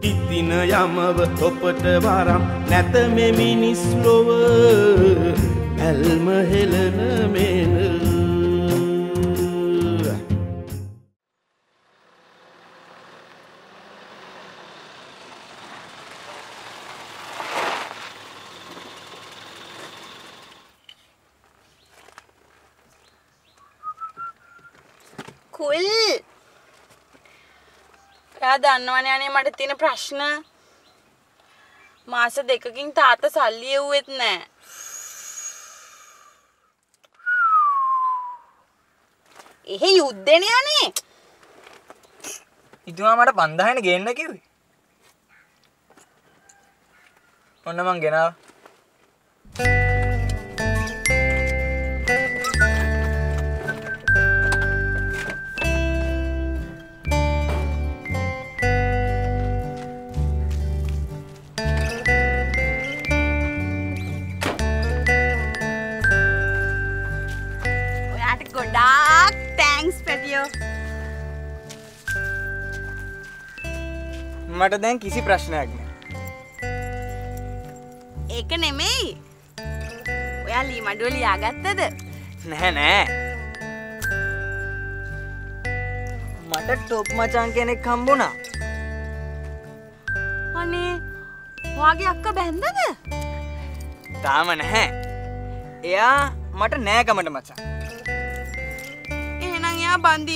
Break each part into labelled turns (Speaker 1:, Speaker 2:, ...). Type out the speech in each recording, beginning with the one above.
Speaker 1: ඉතින යමව ඔපට වරම් නැත මේ මිනිස් ලොව ඇල්ම හෙළන මෙන
Speaker 2: කුල් එයා දන්නවනේ අනේ මට තියෙන ප්‍රශ්න මාස දෙකකින් තාත්තා සල්ලි එව්වෙත් නෑ එහෙ යුද්ධෙනේ අනේ
Speaker 3: ඉතුමා මට 5000නේ ගේන්න කිව්වේ ඔන්න මං ගෙනාවා
Speaker 2: ගොඩාක් තෑන්ක්ස් පැටියෝ
Speaker 3: මට දැන් කිසි ප්‍රශ්නයක් නෑ
Speaker 2: ඒක නෙමෙයි ඔයා ලී මඩුව ලියාගත්තද
Speaker 3: නැහැ නෑ මට ටොප් මචං කෙනෙක් හම්බුණා
Speaker 2: අනේ ඔයාගේ අක්කා බැන්දද
Speaker 3: තාම නැහැ එයා මට නෑකමට මචං
Speaker 2: බන්දි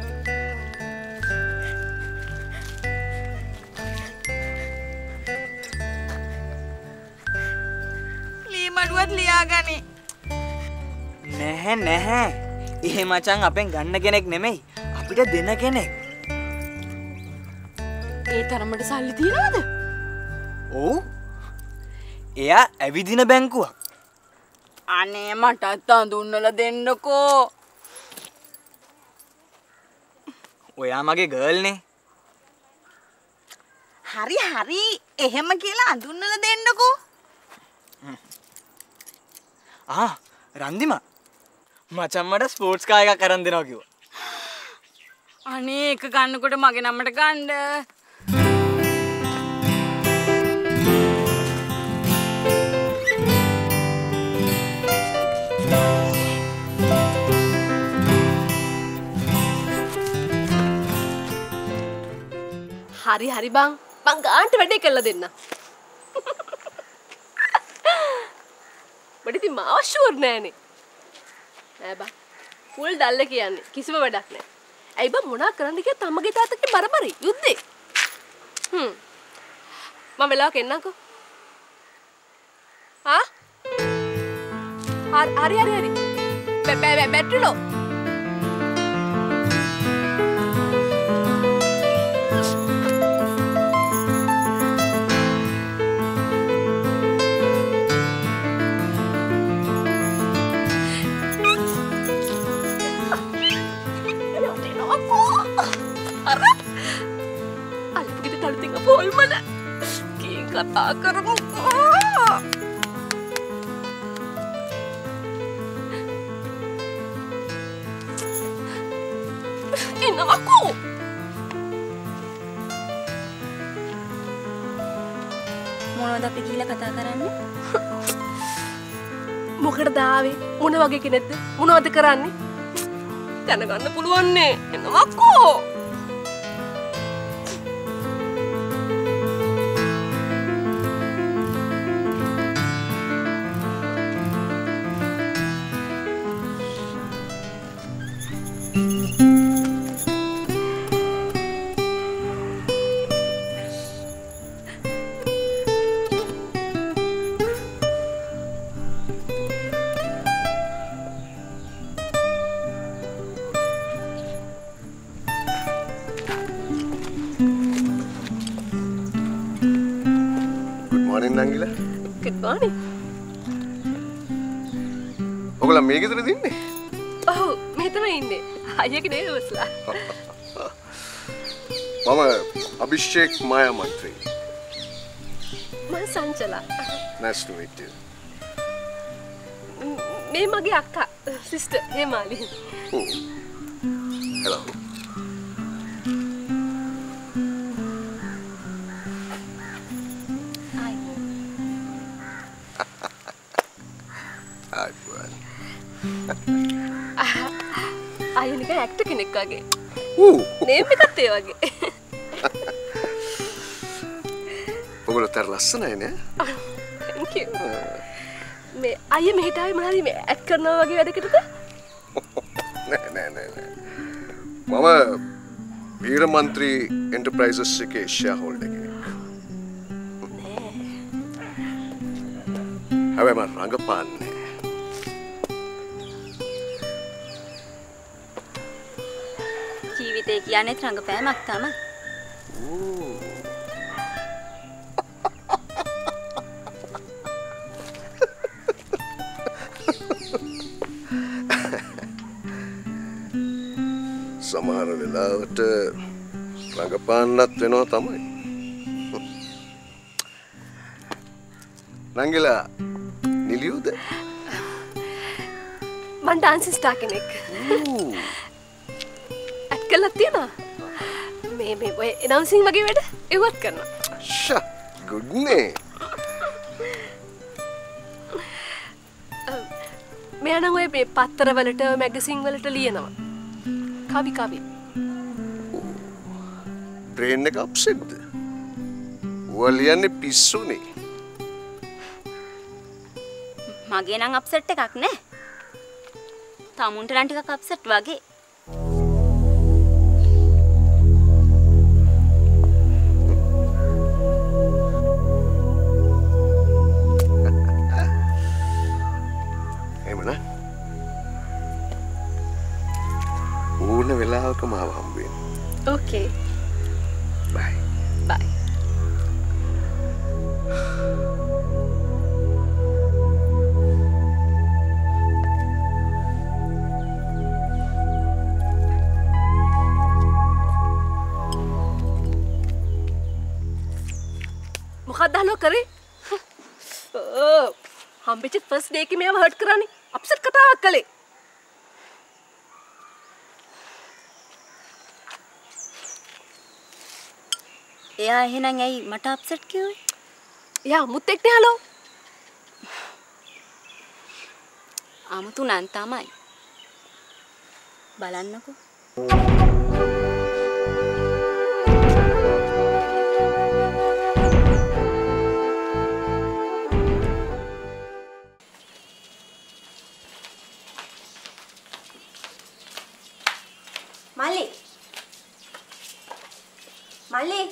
Speaker 2: ලී මඩුවත් ලියාගනි
Speaker 3: නැහැ නැහැ එහෙ මචං අපෙන් ගන්න කෙනෙක් නෙමෙයි අපිට දෙන කෙනෙක්
Speaker 2: ඒ තරමට සල්ලි තියනවද
Speaker 3: ඔව් එයා ඇවිදින බැංකුවක්
Speaker 2: අනේ මටත් අඳුන්නලා දෙන්නකෝ
Speaker 3: ඔයා මගේ ගර්ල්නේ
Speaker 2: හරි හරි එහෙම කියලා අඳුන්නලා දෙන්නකෝ
Speaker 3: රන්දිමා මචං මට ස්පෝර්ට්ස් කාර් එකක් අරන් දෙනවා කිව්වා
Speaker 2: අනේ එක ගන්නකොට මගේ නමට ගන්න
Speaker 4: හරි හරි බං ගාන්ට වැඩේ කළා දෙන්න. බඩ ඉතින් මාව ෂුවර් නෑනේ. නෑ බං. ෆුල් ඩල්ල කියන්නේ කිසිම වැඩක් නෑ. ඇයි බං මොනා කරන්න කිව්වත් අම්මගේ තාත්තගේ බරබරයි යුද්ධේ. මම වෙලාවක එන්නම්කෝ. හරි. Battery low.
Speaker 2: කතා කරමු එනවකෝ මොනවද අපි කියලා කතා කරන්නේ
Speaker 4: මොකටද ආවේ මොන වගේ කෙනෙක්ද මොනවද කරන්නේ දැනගන්න පුළුවන් නේ එනවකෝ
Speaker 5: නංගිලා
Speaker 4: good morning
Speaker 5: ඔයගොල්ලෝ මේ ගෙදරද ඉන්නේ
Speaker 4: ඔව් මේ තමයි ඉන්නේ අයියාගේ නේවස්ලා
Speaker 5: මම අභිෂේක් මායා මන්ත්‍රී
Speaker 4: මම සංචලා
Speaker 5: nice to meet you
Speaker 4: මේ මගේ අක්කා sister හේමාලි
Speaker 5: hello
Speaker 4: කෙනෙක් වගේ.
Speaker 5: ඌ
Speaker 4: නේම් එකත් ඒ වගේ.
Speaker 5: ඔයගොල්ලෝ තර ලස්සනයි නේ.
Speaker 4: Thank you. මේ අයියා මෙහෙට ආවේ මොනවද මේ ඇඩ් කරනවා වගේ වැඩකටද?
Speaker 5: නෑ. මම වීර මන්ත්‍රී එන්ටර්ප්‍රයිසස් එකේ ෂෙයා හෝල්ඩර් කෙනෙක්. හැබැයි මම රඟපාන්නේ.
Speaker 2: ජීවිතේ කියන්නේ රංගපෑමක් තමයි.
Speaker 5: සමහර වෙලාවට රඟපාන්නත් වෙනවා තමයි. නංගිලා නිලියුද?
Speaker 4: මං ඩාන්සින් ස්ටාර් කෙනෙක්. ඇඩ් කරලා තියෙනවා. මේ ඔය ඇනවුන්සින් වගේ වැඩ ඒවත් කරනවා.
Speaker 5: ෂා ගුඩ් නේ.
Speaker 4: මෙයා නම් ඔය මේ පත්තර වලට මැගසින් වලට ලියනවා. කවි.
Speaker 5: බ්‍රේන් එක අප්සෙට්ද? ඔයා ලියන්නේ පිස්සුනේ.
Speaker 2: මගේ නම් අප්සෙට් එකක් නෑ. තමුන්ට නම් ටිකක් අප්සෙට් වගේ.
Speaker 5: එහෙමද? ඕන වෙලාවක මාව හම්බ වෙන්න.
Speaker 4: ඕකේ.
Speaker 5: බයි.
Speaker 4: බයි. මොකක්ද හලෝ කරේ? හම්බෙච්ච ෆස්ට් ඩේ එකේ මේව හර්ට් කරන්නේ. අප්සෙට් කතාවක් කළේ.
Speaker 2: එයා එහෙනම් ඇයි මට අප්සෙට් කිව්වේ?
Speaker 4: එයා මුත් එක්කනේ හලෝ.
Speaker 2: 아무තු නන් තමයි. බලන්නකෝ.
Speaker 6: මල්ලි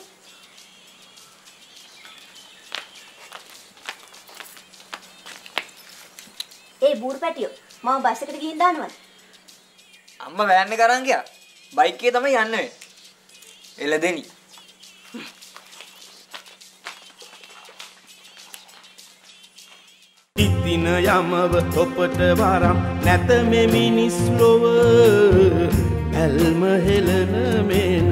Speaker 6: ඒ බූරු පැටියෝ මම බස් එකට ගිහින් දානවද?
Speaker 3: අම්මා වෑන් එක අරන් ගියා. බයික් එකේ තමයි යන්න වෙන්නේ. එළදෙනි.
Speaker 1: ඉතින යමව තොපට වරම් නැත මෙ මිනිස් ලොව ඇල්ම හෙලන මෙන.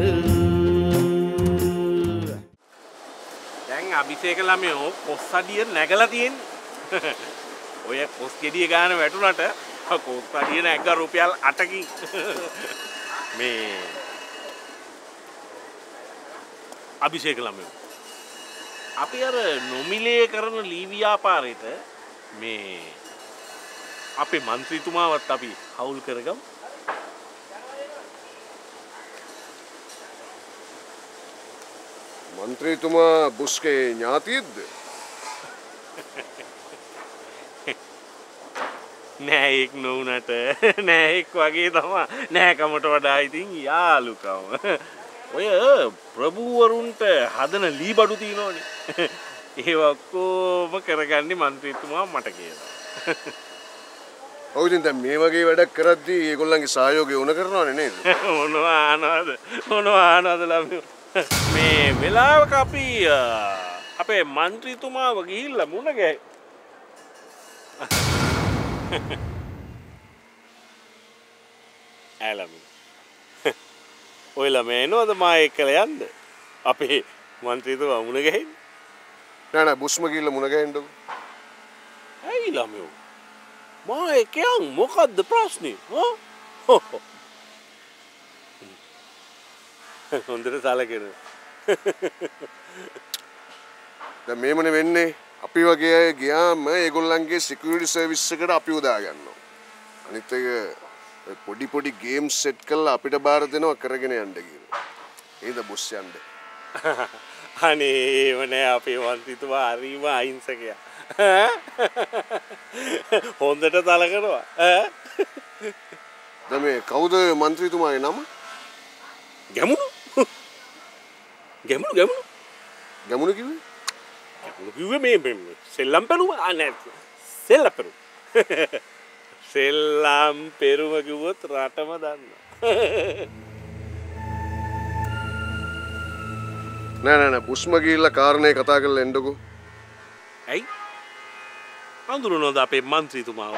Speaker 7: දැන් අභිෂේක ළමයෝ කොස් අඩිය නැගලා තියෙන්නේ. ඔය කොස් ගෙඩිය ගන්න වැටුණට කොස් අඩිය නැග්ග රුපියල් 8කින්. මේ අභිෂේක ළමයෝ අපි අර නොමිලේ කරන ලී ව්‍යාපාරෙට මේ අපේ മന്ത്രിතුමාවත් අපි හවුල් කරගමු.
Speaker 5: මන්ත්‍රීතුමා බුස්ගේ ඥාතියෙක්ද?
Speaker 7: නෑ එක් නොවුනට නෑ එක් වගේ තමයි. නෑකමට වඩා ඉතින් යාළුකම. ඔය ප්‍රභූවරුන්ට හදන ලී බඩු තියෙනවනේ. ඒ ඔක්කොම කරගන්නේ මන්ත්‍රීතුමා මට කියලා.
Speaker 5: ඔව් ඉතින් දැන් මේ වගේ වැඩක් කරද්දී ඒගොල්ලන්ගේ සහයෝගය ඕන කරනවනේ නේද?
Speaker 7: මොනවා ආනවද ළමයෝ. මේ වෙලාවක අපි අපේ මන්ත්‍රීතුමාව ගිහිල්ලා මුණ ගැහුවා. ඇලමි. ඔය ළමයා එනවද මා එක්කලා යන්න? අපේ මන්ත්‍රීතුමා මුණ ගැහෙන්න.
Speaker 5: නෑ බුස්ම ගිහිල්ලා මුණ ගැහෙන්නකො.
Speaker 7: ඇයි ළමයෝ? මා එක්කයන් මොකද්ද ප්‍රශ්නේ? හොඳට සලකන.
Speaker 5: දැන් මේමනේ වෙන්නේ. අපි වගේ අය ගියාම ඒගොල්ලන්ගේ සිකියුරිටි සර්විස් එකට අපි උදා ගන්නවා. අනිත් එක පොඩි පොඩි ගේම් සෙට් කරලා අපිට බාර දෙනවා කරගෙන යන්න කියලා. ඒද බොස් යන්න.
Speaker 7: අනේ ඒව නෑ අපේ මන්ත්‍රීතුමා හරිම අහිංසකයා. හොඳට තලකනවා.
Speaker 5: දැන් මේ කවුද මන්ත්‍රීතුමාගේ නම?
Speaker 7: ගැමුණු. ගැමුණු කිව්වේ?
Speaker 5: ගැමුණු කිව්වේ
Speaker 7: මේ සෙල්ලම් පෙරුම නෑ. සෙල්ලම් පෙරුම. සෙල්ලම් පෙරුම කිව්වොත් රටම දන්නවා.
Speaker 5: නෑ බුස්ම ගිහිල්ලා කාරණේ කතා කරලා එන්නකෝ.
Speaker 7: ඇයි? අඳුරනොද අපේ මන්ත්‍රීතුමාව?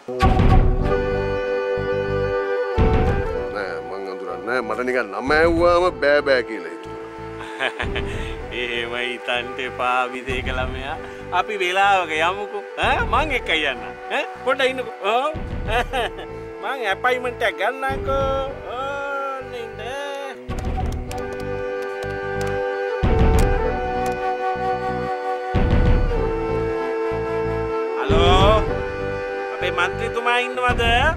Speaker 5: නෑ මං අඳුරන්නේ මට නිකන් නම ඇහුවාම බෑ බෑ කියලා හිතුවා.
Speaker 7: එහෙම හිතන්න එපා විදේක ළමයා. අපි වෙලාවක යමුකෝ. මං එක්ක යන්න. පොඩ්ඩක් ඉන්නකෝ. මං අපොයින්ට්මන්ට් එක ගන්නකෝ. ඕනින්ද. හලෝ. අපේ මන්ත්‍රීතුමා ඉන්නවද?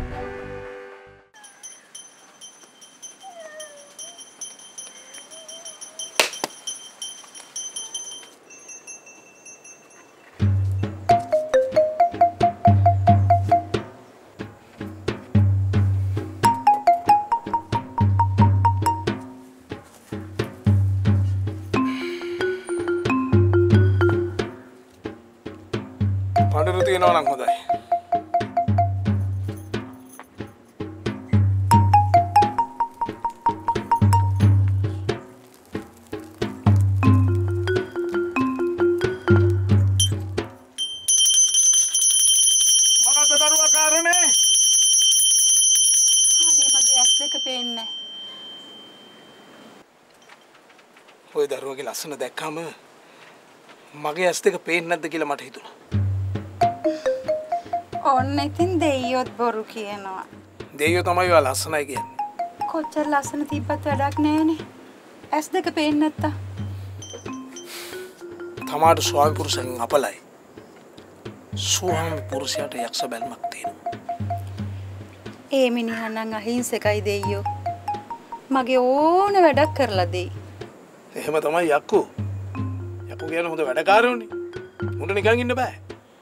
Speaker 8: පඬුරු තියනවා නම් හොඳයි.
Speaker 7: මොකක්ද දරුවා කාරණේ?
Speaker 9: අනේ මගේ ඇස් දෙක පේන්නේ.
Speaker 8: ওই දරුවගේ ලස්සන දැක්කම මගේ ඇස් දෙක පේන්නේ නැද්ද කියලා මට හිතුණා.
Speaker 9: ඔන්න ඉතින් දෙයියොත් බොරු කියනවා.
Speaker 8: දෙයියෝ තමයි ඔයා ලස්සනයි කියන්නේ.
Speaker 9: කොච්චර ලස්සන තිබ්බත් වැඩක් නැහැනේ. ඇස් දෙක පේන්නේ නැත්තා.
Speaker 8: තමාට ස්වාමි පුරුෂයන් අපලයි. ස්වාමි පුරුෂයාට යක්ෂ බැල්මක් තියෙනවා.
Speaker 9: ඒ මිනිහා නම් අහිංසකයි දෙයියෝ. මගේ ඕන වැඩක් කරලා දෙයි.
Speaker 8: එහෙම තමයි යක්කු. යක්කු කියන්නේ හොඳ වැඩකාරයෝනේ. මුන්ට නිකන් ඉන්න බෑ.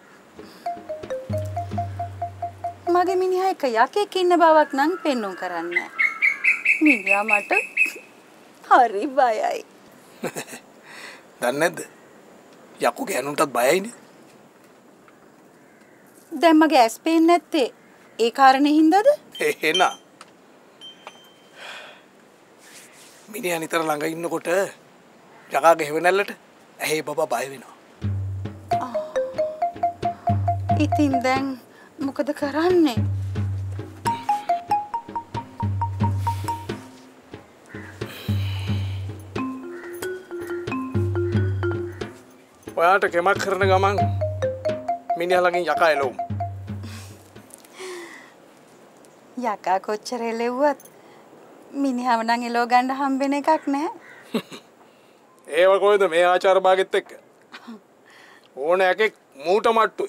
Speaker 9: මගේ මිනිහා එක යකෙක් ඉන්න බවක් නම් පෙන්නුම් කරන්නේ. මිනිහා මට හරි බයයි.
Speaker 8: දන්නේ නැද්ද? යක්කු ගෑනුන්ටත් බයයිනේ.
Speaker 9: දැන් මගේ ඇස් පේන්නේ නැත්තේ ඒ කාරණේ හින්දාද?
Speaker 8: එහෙනම් මිනිහා නිතර ළඟ ඉන්නකොට යකාගේ හැවෙනැල්ලට ඇහි බබා බය වෙනවා.
Speaker 9: ඉතින් දැන් මොකද කරන්නේ?
Speaker 8: ඔයාට කෙමක් කරන ගමන් මිනිහා ළඟින් යකා එළවමු.
Speaker 9: යකා කොච්චර එලෙව්වත් මිනිහව නම් එලව ගන්න හම්බෙන එකක් නැහැ.
Speaker 8: ඒව කොහෙද මේ ආචාර භාගෙත් එක්ක? ඕන එකෙක් මූට මට්ටුයි.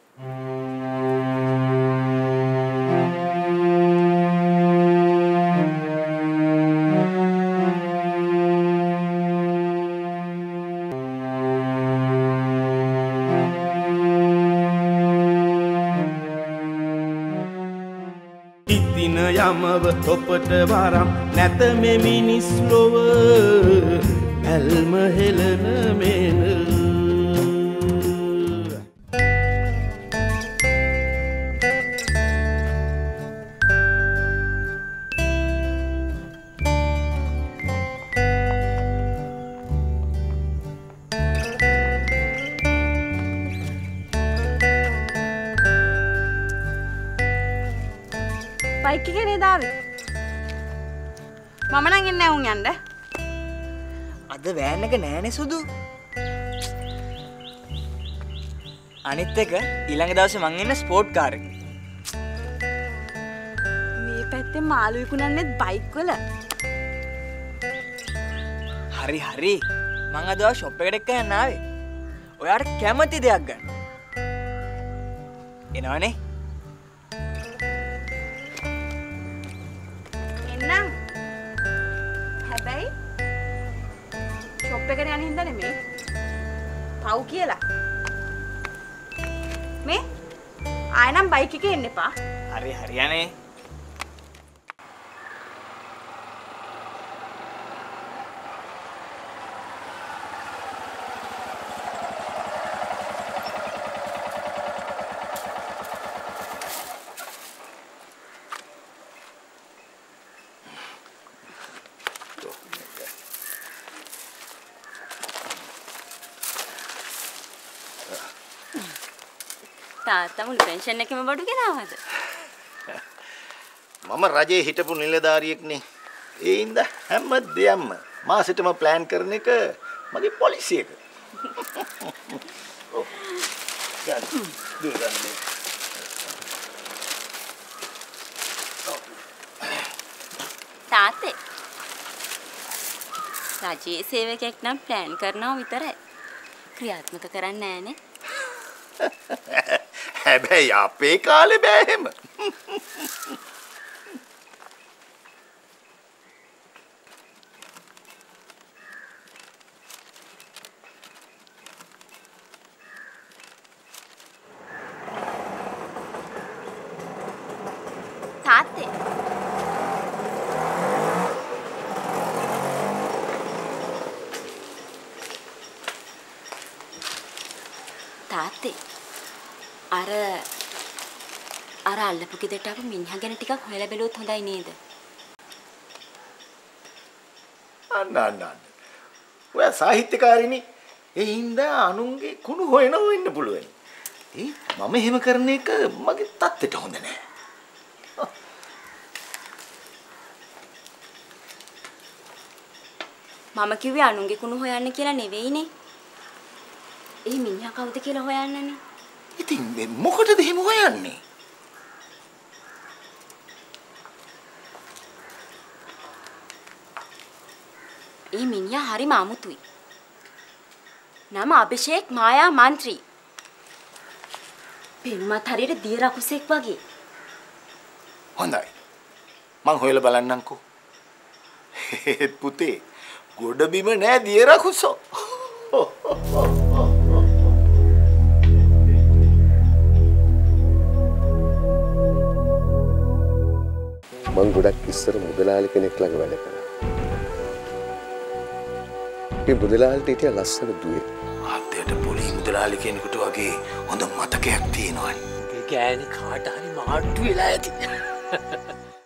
Speaker 1: යමව තොපට වරම් නැත මේ මිනිස් ලොව ඇල්ම හෙලන මෙන
Speaker 2: බයික් එකේ නේද ආවේ? මම නම් එන්නේ උන් යන්න.
Speaker 3: අද වෑන් එක නෑනේ සුදු. අනිත් එක ඊළඟ දවසේ මං එන්න ස්පෝර්ට් කාර් එකේ.
Speaker 2: මේ පැත්තේ මාළු විකුණන්නේත් බයික් වල.
Speaker 3: හරි හරි. මං අද ෂොප් එකට එක්ක යන්න ආවේ. ඔයාට කැමති දෙයක් ගන්න. එනවනේ.
Speaker 9: ෂොප් එකට යන හින්දා නෙමෙයි. පව් කියලා. මේ ආයෙනම් බයික් එකේ එන්න එපා.
Speaker 3: හරි හරියනේ.
Speaker 2: තාත්තා මුළු පෙන්ෂන් එකෙම බඩු ගෙනාවද?
Speaker 10: මම රජයේ හිටපු නිලධාරියෙක්නේ. ඒ ඉඳ හැම දෙයක්ම මාසෙටම ප්ලෑන් කරන එක මගේ පොලිසි එක.
Speaker 2: තාත්තේ රජයේ සේවකයෙක් නම් ප්ලෑන් කරනවා විතරයි. ක්‍රියාත්මක කරන්නේ නැහනේ.
Speaker 10: හැබැයි අපේ කාලේ බෑ එහෙම.
Speaker 2: තාත්තේ තාත්තේ අර අල්ලපු ගෙදරට ආපු මිනිහා ගැන ටිකක් හොයලා බැලුවොත් හොඳයි නේද?
Speaker 10: අන්න. ඔයා සාහිත්‍යකාරිනේ. ඒ හින්දා අනුන්ගේ කුණු හොයනවා වෙන්න පුළුවන්. මම එහෙම කරන එක මගේ තත්ත්වයට හොඳ නෑ.
Speaker 2: මම කිව්වේ අනුන්ගේ කුණු හොයන්න කියලා නෙවෙයිනේ. ඒ මිනිහා කවුද කියලා හොයන්නනේ.
Speaker 10: ඉතින් මේ මොකටද එහෙම හොයන්නේ?
Speaker 2: ඒ මිනිහා හරිම අමුතුයි. නම අභිෂේක් මායා මන්ත්‍රී. පෙනුමත් හරියට දිය රකුසෙක් වගේ.
Speaker 10: හොඳයි. මං හොයලා බලන්නම්කෝ. පුතේ ගොඩ බිම නෑ දිය රකුසෝ.
Speaker 5: මං ගොඩක් ඉස්සර මුදලාලි කෙනෙක් ළඟ වැඩ කරා. ඒ මුදලාලිට හිටිය ලස්සන දුවේ.
Speaker 10: ආද්‍යයට පොලි මුදලාලි කෙනෙකුට වගේ හොඳ මතකයක් තියෙනවනේ.
Speaker 11: ඒ ගෑණි කාට හරි මාට්ටු වෙලා ඇති.